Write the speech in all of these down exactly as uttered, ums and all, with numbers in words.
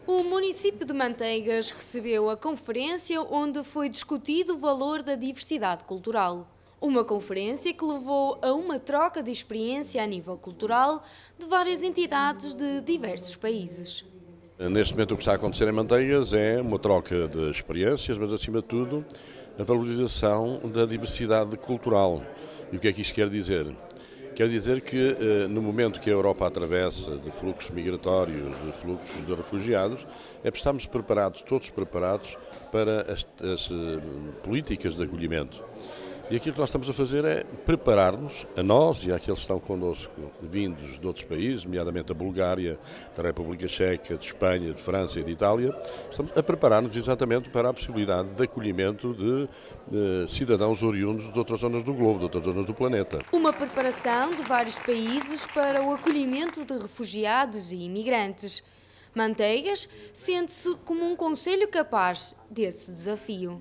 O município de Manteigas recebeu a conferência onde foi discutido o valor da diversidade cultural. Uma conferência que levou a uma troca de experiência a nível cultural de várias entidades de diversos países. Neste momento o que está a acontecer em Manteigas é uma troca de experiências, mas acima de tudo a valorização da diversidade cultural. E o que é que isto quer dizer? Quer dizer que no momento que a Europa atravessa de fluxos migratórios, de fluxos de refugiados, é para estarmos preparados, todos preparados para as, as políticas de acolhimento. E aquilo que nós estamos a fazer é preparar-nos, a nós e àqueles que estão connosco, vindos de outros países, nomeadamente da Bulgária, da República Checa, de Espanha, de França e de Itália, estamos a preparar-nos exatamente para a possibilidade de acolhimento de, de cidadãos oriundos de outras zonas do globo, de outras zonas do planeta. Uma preparação de vários países para o acolhimento de refugiados e imigrantes. Manteigas sente-se como um concelho capaz desse desafio.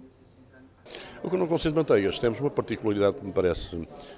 O que no Concelho de Manteigas temos uma particularidade que me parece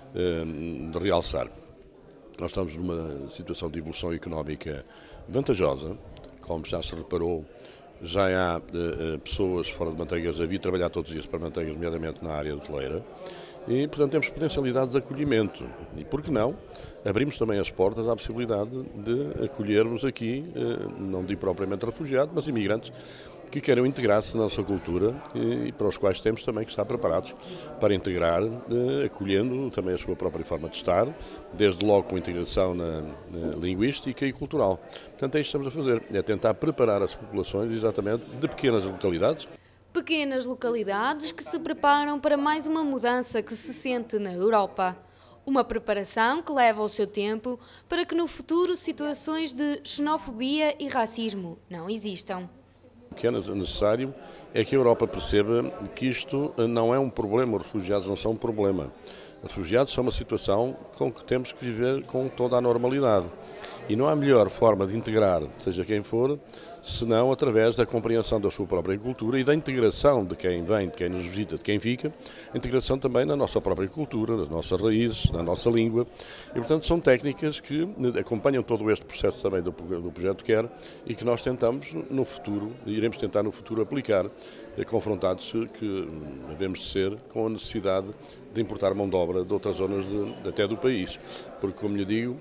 de realçar. Nós estamos numa situação de evolução económica vantajosa, como já se reparou, já há pessoas fora de Manteigas a vir trabalhar todos os dias para Manteigas, nomeadamente na área hoteleira, e portanto temos potencialidades de acolhimento. E por que não? Abrimos também as portas à possibilidade de acolhermos aqui, não digo propriamente refugiados, mas imigrantes que queiram integrar-se na nossa cultura e para os quais temos também que estar preparados para integrar, acolhendo também a sua própria forma de estar, desde logo com integração na, na linguística e cultural. Portanto, é isto que estamos a fazer, é tentar preparar as populações exatamente de pequenas localidades. Pequenas localidades que se preparam para mais uma mudança que se sente na Europa. Uma preparação que leva o seu tempo para que no futuro situações de xenofobia e racismo não existam. O que é necessário é que a Europa perceba que isto não é um problema, os refugiados não são um problema. Os refugiados são uma situação com que temos que viver com toda a normalidade. E não há melhor forma de integrar, seja quem for, senão através da compreensão da sua própria cultura e da integração de quem vem, de quem nos visita, de quem fica, a integração também na nossa própria cultura, nas nossas raízes, na nossa língua. E, portanto, são técnicas que acompanham todo este processo também do, do projeto Quer e que nós tentamos no futuro, iremos tentar no futuro aplicar, confrontados que devemos ser com a necessidade de importar mão de obra de outras zonas de, até do país. Porque, como lhe digo,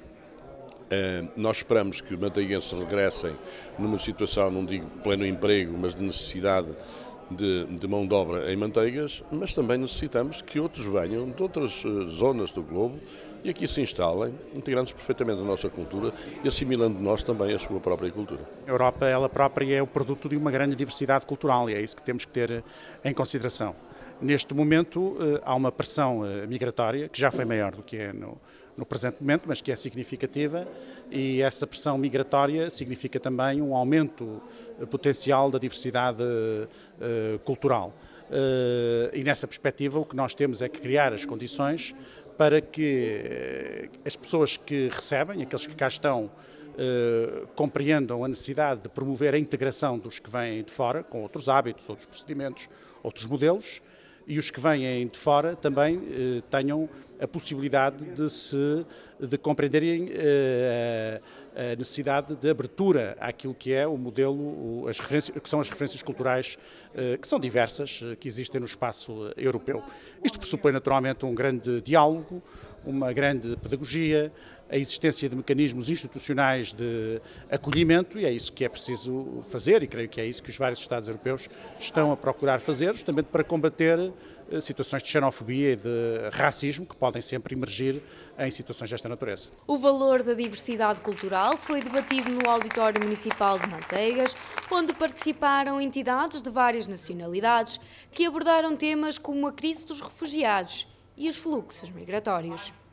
nós esperamos que manteiguenses regressem numa situação, não digo pleno emprego, mas de necessidade de, de mão de obra em Manteigas, mas também necessitamos que outros venham de outras zonas do globo e aqui se instalem, integrando-se perfeitamente na nossa cultura e assimilando nós também a sua própria cultura. A Europa, ela própria, é o produto de uma grande diversidade cultural e é isso que temos que ter em consideração. Neste momento há uma pressão migratória, que já foi maior do que é no, no presente momento, mas que é significativa, e essa pressão migratória significa também um aumento potencial da diversidade uh, cultural. Uh, e nessa perspectiva o que nós temos é que criar as condições para que as pessoas que recebem, aqueles que cá estão, Uh, compreendam a necessidade de promover a integração dos que vêm de fora, com outros hábitos, outros procedimentos, outros modelos, e os que vêm de fora também uh, tenham a possibilidade de, se, de compreenderem uh, a necessidade de abertura àquilo que é o modelo, as referências, que são as referências culturais, uh, que são diversas, uh, que existem no espaço europeu. Isto pressupõe naturalmente um grande diálogo, uma grande pedagogia, a existência de mecanismos institucionais de acolhimento, e é isso que é preciso fazer, e creio que é isso que os vários Estados europeus estão a procurar fazer, justamente para combater situações de xenofobia e de racismo que podem sempre emergir em situações desta natureza. O valor da diversidade cultural foi debatido no Auditório Municipal de Manteigas, onde participaram entidades de várias nacionalidades que abordaram temas como a crise dos refugiados e os fluxos migratórios.